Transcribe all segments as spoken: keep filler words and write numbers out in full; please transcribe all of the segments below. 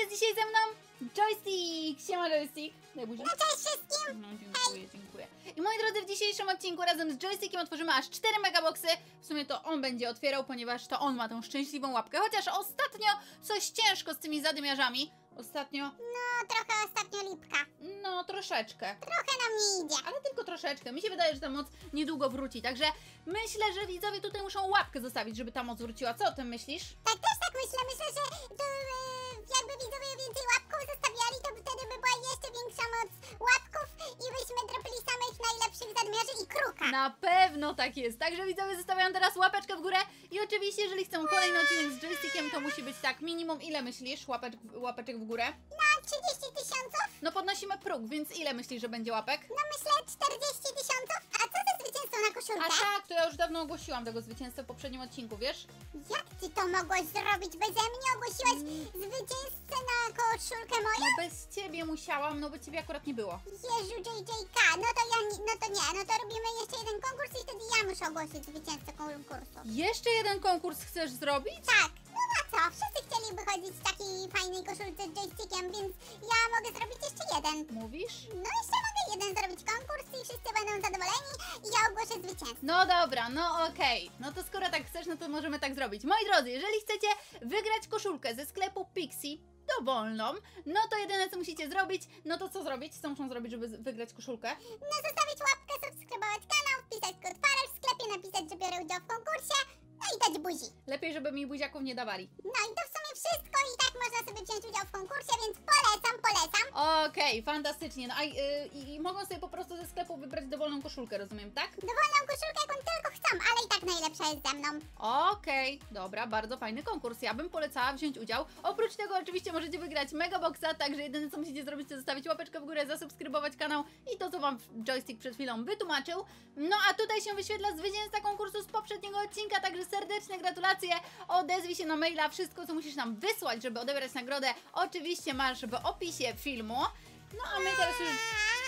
jest dzisiaj ze mną Joystick! Siema Joystick! Daj buzi. No cześć wszystkim! No dziękuję, dziękuję. I moi drodzy, w dzisiejszym odcinku razem z Joystickiem otworzymy aż cztery megaboxy. W sumie to on będzie otwierał, ponieważ to on ma tą szczęśliwą łapkę. Chociaż ostatnio coś ciężko z tymi zadymiarzami. Ostatnio... No, trochę ostatnio lipka. No, troszeczkę. Trochę nam nie idzie. Ale tylko troszeczkę. Mi się wydaje, że ta moc niedługo wróci. Także myślę, że widzowie tutaj muszą łapkę zostawić, żeby ta moc wróciła. Co o tym myślisz? Tak, też tak myślę. Myślę, że to, e, jakby widzowie więcej łapków zostawiali, to wtedy by była jeszcze większa moc łapków i byśmy dropili samych najlepszych zadmiarzy i kruka. Na pewno tak jest. Także widzowie zostawiają teraz łapeczkę w górę. I oczywiście, jeżeli chcą kolejny odcinek z Joystickiem, to musi być tak minimum. Ile myślisz łapek, łapeczek w górę? Na trzydzieści tysiąców? No podnosimy próg, więc ile myślisz, że będzie łapek? No myślę czterdzieści tysiąców. A co ze zwycięzcą na koszulkę? A tak, to ja już dawno ogłosiłam tego zwycięzcę w poprzednim odcinku, wiesz? Jak ty to mogłaś zrobić beze mnie? Ogłosiłaś zwycięzcę na koszulkę moją? No bez ciebie musiałam, no bo ciebie akurat nie było. Jezu, J J K, no to ja, nie- no to nie, no to robimy jeszcze jeden konkurs i wtedy ja muszę ogłosić zwycięzcę konkursu. Jeszcze jeden konkurs chcesz zrobić? Tak, no na co? Wszyscy chcieliby chodzić w takiej fajnej koszulce z joystickiem, więc ja mogę zrobić jeszcze jeden. Mówisz? No jeszcze mogę jeden zrobić konkurs i wszyscy będą zadowoleni i ja ogłoszę zwycięzcę. No dobra, no okej. No to skoro tak chcesz, no to możemy tak zrobić. Moi drodzy, jeżeli chcecie wygrać koszulkę ze sklepu Pixie dowolną, no to jedyne co musicie zrobić, no to co zrobić? Co muszą zrobić, żeby z- wygrać koszulkę? No zostawić łapkę, subskrybować kanał, wpisać kod Farel w sklepie, napisać, że biorę udział w konkursie, no i dać buzi. Lepiej, żeby mi buziaków nie dawali. No i to w sumie wszystko i tak można sobie wziąć udział w konkursie, więc polecam, polecam. Okej, fantastycznie. No a y, i, i mogą sobie po prostu ze sklepu wybrać dowolną koszulkę, rozumiem, tak? Dowolną koszulkę, jaką tylko chcą, ale i tak najlepsza jest ze mną. Okej, dobra, bardzo fajny konkurs. Ja bym polecała wziąć udział. Oprócz tego oczywiście możecie wygrać Megaboxa, także jedyne co musicie zrobić to zostawić łapeczkę w górę, zasubskrybować kanał i to co wam Joystick przed chwilą wytłumaczył. No a tutaj się wyświetla zwycięzca konkursu z poprzedniego odcinka, także serdeczne gratulacje. Odezwij się na maila, wszystko co musisz nam wysłać, żeby odebrać nagrodę oczywiście masz w opisie filmu. No a my teraz już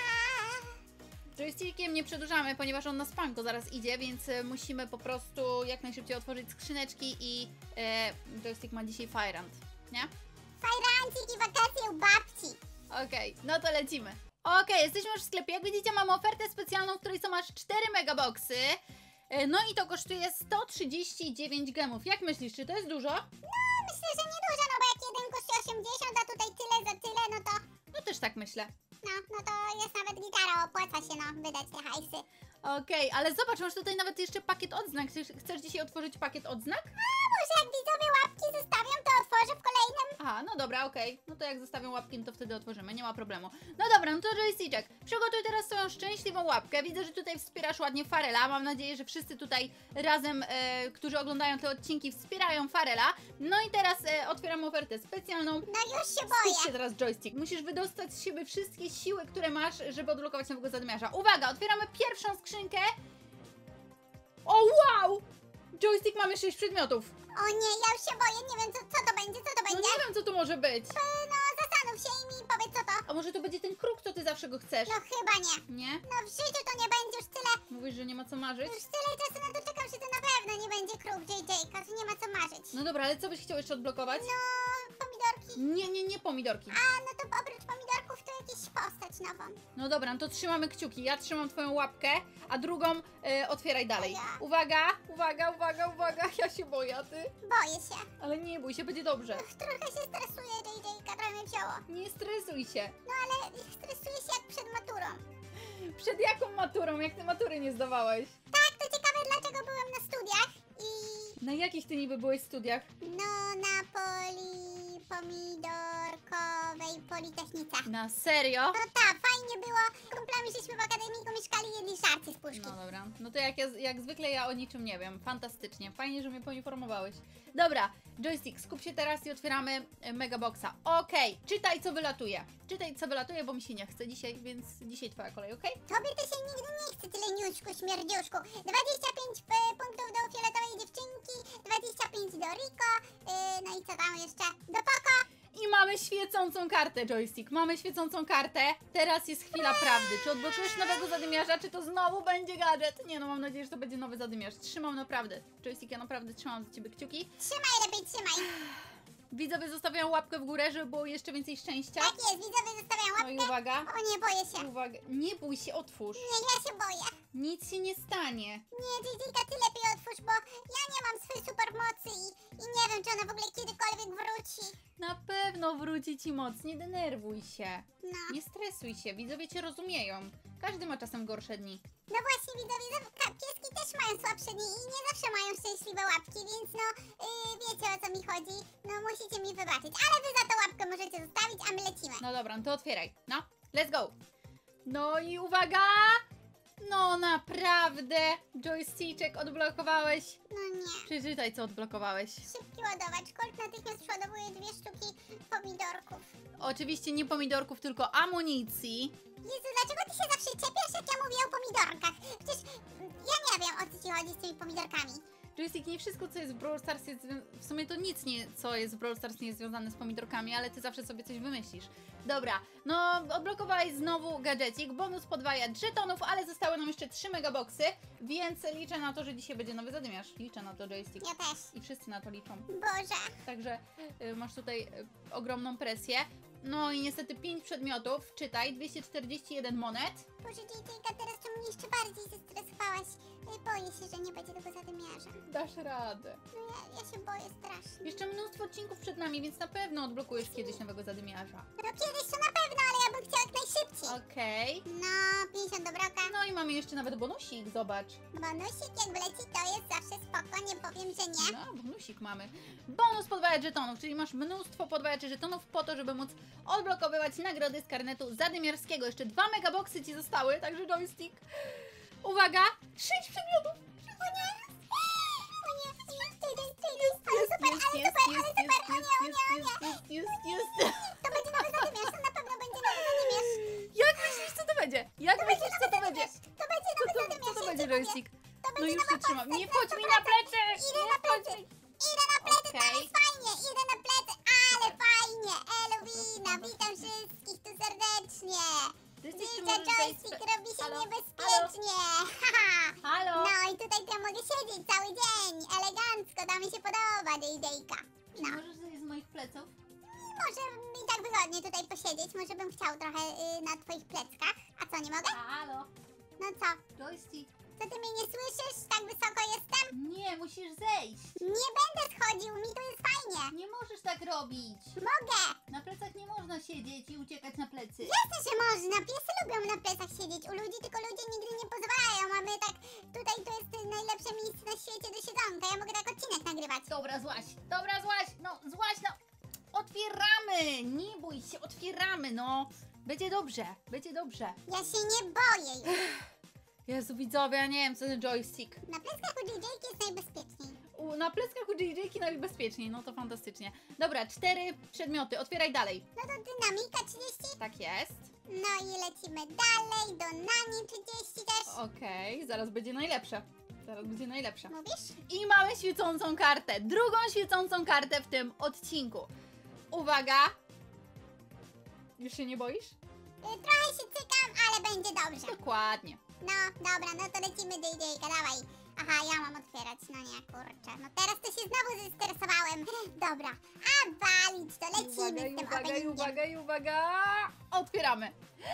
Joystickiem nie przedłużamy, ponieważ on na spanko zaraz idzie, więc e, musimy po prostu jak najszybciej otworzyć skrzyneczki i e, Joystick ma dzisiaj fajrant, nie? Fajrancik i wakacje u babci. Okej, no to lecimy. Okej, jesteśmy już w sklepie. Jak widzicie, mamy ofertę specjalną, w której są aż cztery megaboxy. E, no i to kosztuje sto trzydzieści dziewięć gemów. Jak myślisz, czy to jest dużo? No myślę, że niedużo, no bo jak jeden kosztuje osiemdziesiąt, a tutaj tyle za tyle, no to... No też tak myślę. No, no to jest nawet gitara, opłaca się no wydać te hajsy. Okej, ale zobacz, masz tutaj nawet jeszcze pakiet odznak. Chcesz, chcesz dzisiaj otworzyć pakiet odznak? A może jak widzowie łapki zostawią, to otworzę w kolejnym. Aha, no dobra, okej. No to jak zostawią łapki, no to wtedy otworzymy, nie ma problemu. No dobra, no to Joystick, przygotuj teraz swoją szczęśliwą łapkę. Widzę, że tutaj wspierasz ładnie Farela. Mam nadzieję, że wszyscy tutaj razem, e, którzy oglądają te odcinki, wspierają Farela. No i teraz e, otwieram ofertę specjalną. No już się Skup się boję. teraz, Joystick. Musisz wydostać z siebie wszystkie siły, które masz, żeby odblokować nowego zadmiarza. Uwaga, otwieramy pierwszą skrzynkę. O, wow! Joystick, mamy sześć przedmiotów. O nie, ja już się boję, nie wiem co, co to będzie, co to No będzie. nie wiem, co to może być. E, No zastanów się i mi powiedz co to. A może to będzie ten kruk, co ty zawsze go chcesz? No chyba nie. Nie? No w życiu to nie będzie już tyle, Mówisz, że nie ma co marzyć? już tyle czasu na to czekam, że to na pewno nie będzie kruk J J-ka, że nie ma co marzyć. No dobra, ale co byś chciał jeszcze odblokować? No, pomidorki. Nie, nie, nie pomidorki. A, no to oprócz pomidorków to jakiś postać nową. No dobra, no to trzymamy kciuki. Ja trzymam twoją łapkę, a drugą e, otwieraj dalej. Ja. Uwaga, uwaga, uwaga, uwaga. Ja się boję, a ty? Boję się. Ale nie bój się, będzie dobrze. Ach, trochę się stresuję, J J-ka, trochę mnie wzięło. Nie stresuj się. No ale stresuję się jak przed maturą. Przed jaką maturą? Jak ty matury nie zdawałeś? Tak, to ciekawe dlaczego byłem na studiach i... Na jakich ty niby byłeś studiach? No, na poli... pomidorkowej politechnice. Na serio? No tak, fajnie było. Z kumplami żeśmy w akademiku mieszkali i jedli żarcie z puszki. No dobra, no to jak, ja, jak zwykle ja o niczym nie wiem. Fantastycznie, fajnie, że mnie poinformowałeś. Dobra, Joystick, skup się teraz i otwieramy e, Megaboxa. Okej, czytaj co wylatuje. Czytaj co wylatuje, bo mi się nie chce dzisiaj, więc dzisiaj twoja kolej, okej? Tobie to się nigdy nie chce, tyle niuszku, śmierdziuszku. dwadzieścia pięć e, punktów do fioletowej dziewczynki, dwadzieścia pięć do Rico, yy, no i co tam jeszcze? Do Poco. I mamy świecącą kartę, Joystick. Mamy świecącą kartę. Teraz jest chwila prawdy. Czy odblokujesz nowego zadymiarza, czy to znowu będzie gadżet? Nie no, mam nadzieję, że to będzie nowy zadymiarz. Trzymam naprawdę. Joystick, ja naprawdę trzymam za ciebie kciuki. Trzymaj lepiej, trzymaj. Widzowie zostawiają łapkę w górę, żeby było jeszcze więcej szczęścia. Tak jest, widzowie zostawiają No i łapkę. uwaga. O nie, boję się. Uwaga. Nie bój się, otwórz. Nie, ja się boję. Nic się nie stanie. Nie, J J, ty lepiej otwórz, bo ja nie mam swojej supermocy i, i nie wiem, czy ona w ogóle kiedykolwiek wróci. Na pewno wróci ci moc, nie denerwuj się. No. Nie stresuj się, widzowie cię rozumieją. Każdy ma czasem gorsze dni. No właśnie, widzowie, za- ka- pieski też mają słabsze dni i nie zawsze mają szczęśliwe łapki, więc no, yy, wiecie o co mi chodzi. No, musicie mi wybaczyć, ale wy za to łapkę możecie zostawić, a my lecimy. No dobra, no to otwieraj. No, let's go. No i uwaga! No naprawdę, joysticzek odblokowałeś. No nie. Przeczytaj, co odblokowałeś. Szybki ładowacz. Colt natychmiast przeładowuje dwie sztuki pomidorków. Oczywiście nie pomidorków, tylko amunicji. Jezu, dlaczego ty się zawsze czepiasz, jak ja mówię o pomidorkach? Przecież mm, ja nie wiem, o co ci chodzi z tymi pomidorkami. Joystick, nie wszystko, co jest w Brawl Stars jest... zwią- W sumie to nic, nie, co jest w Brawl Stars nie jest związane z pomidorkami, ale ty zawsze sobie coś wymyślisz. Dobra, no odblokowałeś znowu gadżecik, bonus podwajacz żetonów, ale zostały nam jeszcze trzy megaboxy, więc liczę na to, że dzisiaj będzie nowy zadymiarz. Liczę na to, Joystick. Ja też. I wszyscy na to liczą. Boże. Także y, masz tutaj y, ogromną presję. No i niestety pięć przedmiotów, czytaj, dwieście czterdzieści jeden monet. Boże, J J, teraz to mnie jeszcze bardziej zestresowałaś. Y, Boję się, że nie będzie tego zadymiarza. Dasz radę. No ja, ja się boję strasznie. Jeszcze mnóstwo odcinków przed nami, więc na pewno odblokujesz kiedyś nowego zadymiarza. No kiedyś to na pewno, ale ja bym chciała jak najszybciej. Okej. No, pięćdziesiąt dobroka. No i mamy jeszcze nawet bonusik, zobacz. Bonusik jak wleci, to jest zawsze spoko, nie powiem, że nie. No, bonusik mamy. Bonus podwajacz żetonów, czyli masz mnóstwo podwajaczy żetonów po to, żeby móc odblokowywać nagrody z karnetu zadymiarskiego. Jeszcze dwa megaboxy ci zostały, także joystick. Uwaga! Sześć przedmiotów! O nie! O nie! J J, J J, ale Jest, super, jest, ale jest, super, jest, ale jest, super, o jest, nie, o nie, o jest, nie. jest, jest, jest. To będzie nowy zadymiarz, to na pewno będzie nowy zadymiarz. Jak myślisz, co to będzie? Jak myślisz, co to będzie? To będzie Co nowy to, zadymiarz. co to ja będzie, ci mówię. joystick? To No będzie już nowa się trzymam. postać, Nie na wchodź mi sto na procent. plecy! Idę Nie na wchodź plecy. mi. Idę na plecy, to Okej. jest fajnie, idę na plecy, ale fajnie. Eluwina, witam wszystkich tu serdecznie. Joystick, czy Widzę, możesz zejść z joystick pe- robi się Halo? niebezpiecznie. Haha. Halo? No i tutaj to ja mogę siedzieć cały dzień, elegancko, to mi się podoba, J J-ka. Czy No, możesz zejść z moich pleców? może mi tak wygodnie tutaj posiedzieć, może bym chciał trochę y, na twoich pleckach. A co, nie mogę? Halo? No co, Joystick? co ty mnie nie słyszysz? Tak wysoko jestem? Nie, musisz zejść. Nie będę schodził, mi tu jest fajnie. Nie możesz tak robić. Mogę. Na plecach nie można siedzieć i uciekać na plecy. Jasne, że można, piesy lubią na plecach siedzieć u ludzi, tylko ludzie nigdy nie pozwalają, a my tak, tutaj to jest y, najlepsze miejsce na świecie do siedzonka, ja mogę tak odcinek nagrywać. Dobra, złaś. Dobra, złaś. No, złaś, no. Otwieramy. Nie bój się, otwieramy, no. Będzie dobrze, będzie dobrze. Ja się nie boję już. Jezu, widzowie, ja nie wiem, co ten joystick. Na pleckach u J J jest najbezpieczniej. U, na pleckach u J J-ki najbezpieczniej, no to fantastycznie. Dobra, cztery przedmioty, otwieraj dalej. No to dynamika trzydzieści. Tak jest. No i lecimy dalej, do Nani trzydzieści też. Okej, zaraz będzie najlepsze. Zaraz będzie najlepsze. Mówisz? I mamy świecącą kartę. Drugą świecącą kartę w tym odcinku. Uwaga! Już się nie boisz? Y, trochę się cykam, ale będzie dobrze. Dokładnie. No, dobra, no to lecimy J J-ka, dawaj. Aha, ja mam otwierać, no nie, kurczę. No teraz to się znowu zestresowałem. Dobra, a walić to, lecimy Uwaga, i z tym uwaga, i openingiem. uwaga, i uwaga! Otwieramy.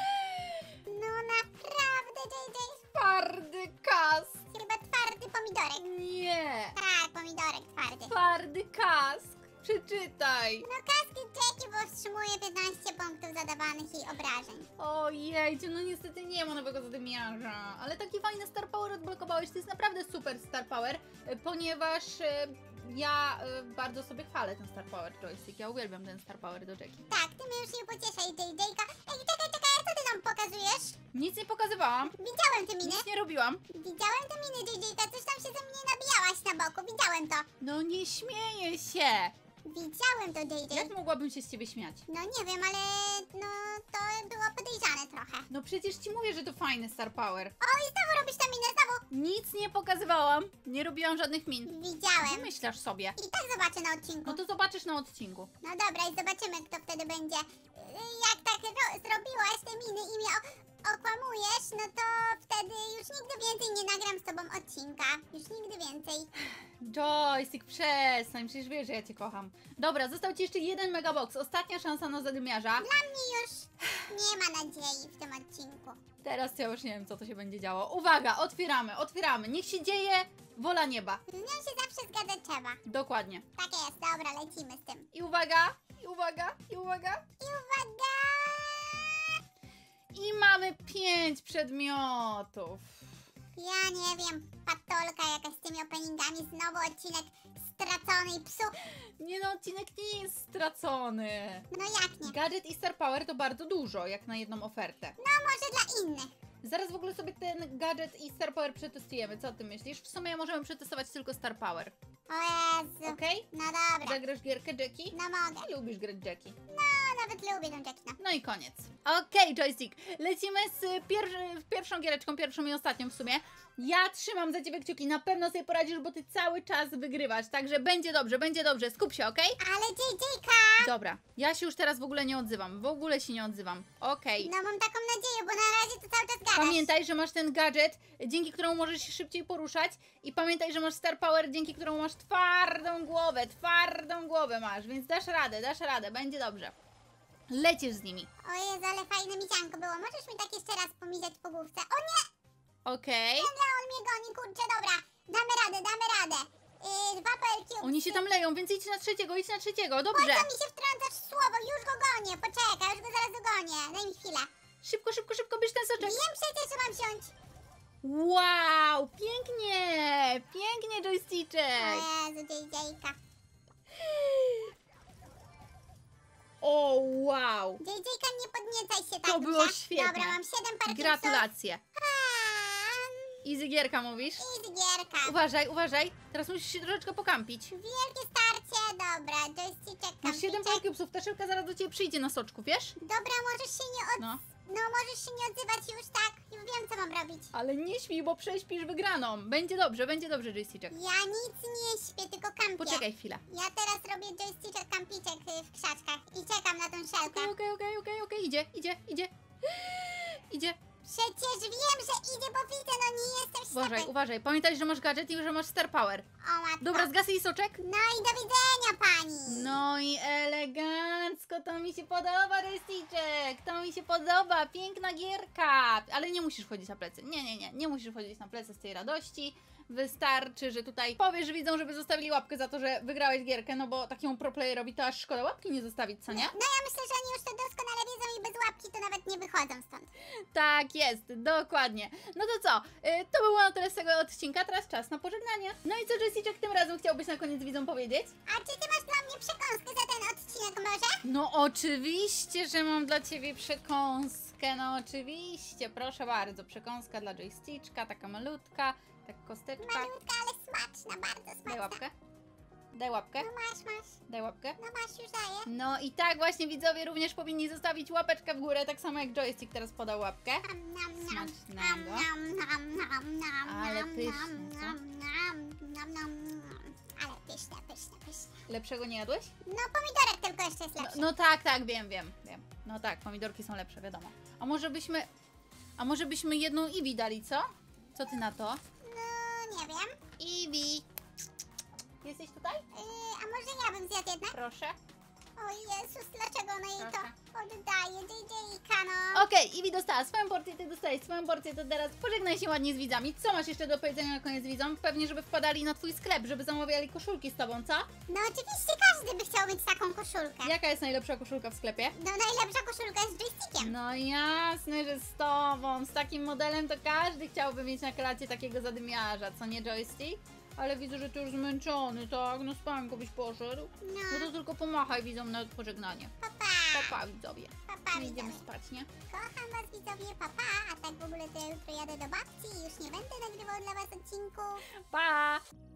No naprawdę, J J, Twardy kask. chyba twardy pomidorek. Nie. Tak, pomidorek twardy. Twardy kask. Przeczytaj. No kaski Jackie powstrzymuje piętnaście punktów zadawanych jej obrażeń. Ojej, no niestety nie ma nowego zadymiarza, ale taki fajny Star Power odblokowałeś, to jest naprawdę super Star Power, y, ponieważ y, ja y, bardzo sobie chwalę ten Star Power joystick, ja uwielbiam ten Star Power do Jackie. Tak, ty mnie już nie pocieszaj, J J-ka. Ej, czekaj, czekaj, a co ty nam pokazujesz? Nic nie pokazywałam, Widziałem te miny. nic nie robiłam. Widziałem te miny, J J-ka, coś tam się ze mnie nabijałaś na boku, widziałem to. No nie śmieję się. Widziałem to, J J. Jak mogłabym się z ciebie śmiać? No nie wiem, ale no to było podejrzane trochę. No przecież ci mówię, że to fajny Star Power. O, i znowu robisz tę minę, znowu. Nic nie pokazywałam, nie robiłam żadnych min. Widziałem. Wymyślasz sobie. I tak zobaczę na odcinku. No to zobaczysz na odcinku. No dobra, i zobaczymy, kto wtedy będzie. Yy, Jak tak ro- zrobiłaś te miny i miał... okłamujesz, no to wtedy już nigdy więcej nie nagram z tobą odcinka. Już nigdy więcej. Joystick, przestań, przecież wiesz, że ja cię kocham. Dobra, został ci jeszcze jeden megabox, ostatnia szansa na zadymiarza. Dla mnie już nie ma nadziei w tym odcinku. Teraz ja już nie wiem, co to się będzie działo. Uwaga, otwieramy, otwieramy. Niech się dzieje wola nieba. Z nią się zawsze zgadzać trzeba. Dokładnie. Tak jest, dobra, lecimy z tym. I uwaga, i uwaga, i uwaga. I uwaga! I mamy pięć przedmiotów. Ja nie wiem, patolka jakaś z tymi openingami, znowu odcinek stracony i psu. Nie no, odcinek nie jest stracony. No jak nie? Gadżet i Star Power to bardzo dużo, jak na jedną ofertę. No może dla innych. Zaraz w ogóle sobie ten gadżet i Star Power przetestujemy. Co ty myślisz? W sumie możemy przetestować tylko Star Power. O Jezu. Okej? No dobra, Zagrasz gierkę Jackie? no mogę. Nie lubisz grać Jackie. No nawet lubię tą Jackina. No i koniec. Okej, Joystick. Lecimy z pier pierwszą giereczką, pierwszą i ostatnią w sumie. Ja trzymam za ciebie kciuki. Na pewno sobie poradzisz, bo ty cały czas wygrywasz. Także będzie dobrze, będzie dobrze. Skup się, okej? Ale J J-ka! Dobra. Ja się już teraz w ogóle nie odzywam. W ogóle się nie odzywam. Okej. No mam taką nadzieję, bo na razie to cały czas gadasz. Pamiętaj, że masz ten gadżet, dzięki któremu możesz się szybciej poruszać. I pamiętaj, że masz Star Power, dzięki któremu masz twardą głowę. Twardą głowę masz, więc dasz radę, dasz radę. Będzie dobrze. Lecisz z nimi. O Jezu, ale fajne misianko było. Możesz mi tak jeszcze raz pomizać po główce? O nie! Okej. Leon mnie goni, kurczę, dobra. Damy radę, damy radę. Yy, dwa P L Q. Oni się tam leją, więc idź na trzeciego, idź na trzeciego. Po Dobrze. co mi się wtrącasz w słowo? Już go gonię, poczekaj, już go zaraz dogonię. Daj mi chwilę. Szybko, szybko, szybko, bierz ten soczek. Wiem przecież, że mam wziąć. Wow, pięknie, pięknie O joysticek. Jezu, J J-ka. O, wow. J J-ka, nie podniecaj się tak. To było dobrze? świetnie. Dobra, mam siedem par Gratulacje. A, Easy gierka mówisz? I z gierka. Uważaj, uważaj. Teraz musisz się troszeczkę pokampić. Wielkie starcie, dobra, joystick, Masz siedem Pokécubesów, ta szybka zaraz do ciebie przyjdzie na soczku, wiesz? Dobra, możesz się nie od... No. No, możesz się nie odzywać już, tak? Już wiem, co mam robić. Ale nie śpij, bo prześpisz wygraną. Będzie dobrze, będzie dobrze, joysticzek. Ja nic nie śpię, tylko kampię. Poczekaj chwilę. Ja teraz robię joystick kampiczek y, w krzaczkach i czekam na tą szelkę. Okej, okej, okej, okej, okej, idzie, idzie, idzie. Idzie. Przecież wiem, że idzie, bo widzę, no nie jestem ślepy. Uważaj, uważaj. Pamiętaj, że masz gadżet i że masz Star Power. O matko. Dobra, zgasy i soczek. No i do widzenia, pani. No i elegancko, to mi się podoba, joysticzek. To mi się podoba, piękna gierka. Ale nie musisz wchodzić na plecy. Nie, nie, nie, nie musisz wchodzić na plecy z tej radości. Wystarczy, że tutaj powiesz widzom, żeby zostawili łapkę za to, że wygrałeś gierkę, no bo takiemu proplayerowi to aż szkoda łapki nie zostawić, co nie? No ja myślę, że oni już to doskonale wiedzą i bez łapki to nawet nie wychodzą stąd. Tak jest, dokładnie. No to co, y, to było na tyle z tego odcinka, teraz czas na pożegnanie. No i co, Joysticzek, tym razem chciałbyś na koniec widzom powiedzieć? A czy ty masz dla mnie przekąskę za ten odcinek może? No oczywiście, że mam dla ciebie przekąskę, no oczywiście, proszę bardzo, przekąska dla Joysticzka, taka malutka, tak kosteczka. Malutka, ale smaczna, bardzo Daj smaczna. łapkę. Daj łapkę. No masz, masz. Daj łapkę. No masz, już daję. No i tak właśnie widzowie również powinni zostawić łapeczkę w górę, tak samo jak Joystick teraz podał łapkę. Nam, nam, nam. Smacznego. Nam, nam, nam, nam, Ale nam, pyszne, nam, co? nam, nam, nam, nam. Ale pyszne, pyszne, pyszne. Lepszego nie jadłeś? No pomidorek tylko jeszcze jest No, lepszy. no tak, tak, wiem, wiem, wiem. No tak, pomidorki są lepsze, wiadomo. A może byśmy, a może byśmy jedną Iwi dali, co? Co ty na to? No nie wiem. Iwi! Jesteś tutaj? Yy, a może ja bym zjadł jednak? Proszę. O Jezus, dlaczego ona jej Proszę. to oddaje? J J-ka, no. Okej, Iwi dostała swoją porcję, ty dostajesz swoją porcję, to teraz pożegnaj się ładnie z widzami. Co masz jeszcze do powiedzenia na koniec widzom? Pewnie, żeby wpadali na twój sklep, żeby zamawiali koszulki z tobą, co? No oczywiście każdy by chciał mieć taką koszulkę. Jaka jest najlepsza koszulka w sklepie? No najlepsza koszulka jest z joystickiem. No jasne, że z tobą, z takim modelem to każdy chciałby mieć na klacie takiego zadymiarza, co nie, Joystick? Ale widzę, że ty już zmęczony, tak? No spanko byś poszedł. No, No to tylko pomachaj widzom na pożegnanie. papa. Papa widzowie. Papa, My idziemy widzowie. spać, nie? Kocham was widzowie, papa. A tak w ogóle to ja jutro jadę do babci i już nie będę nagrywał dla was odcinku. Pa!